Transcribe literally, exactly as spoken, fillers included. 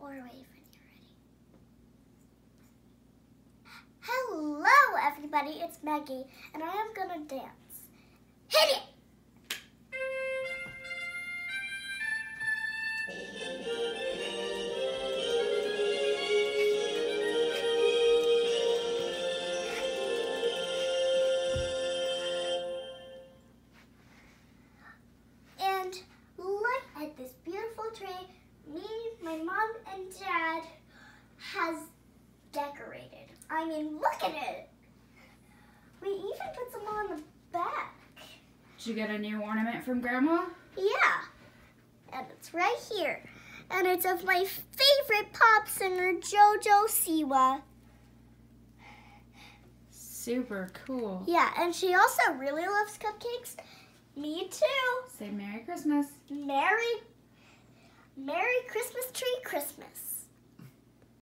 or wave when you're ready. Hello, everybody. It's Maggie, and I am gonna dance. Hit it! And look at this beautiful tree me, my mom, and dad has decorated. I mean, look at it. We even put some on the back. Did you get a new ornament from Grandma? Yeah. And it's right here. And it's of my favorite pop singer, JoJo Siwa. Super cool. Yeah, and she also really loves cupcakes. Me too. Say Merry Christmas. Merry, Merry Christmas tree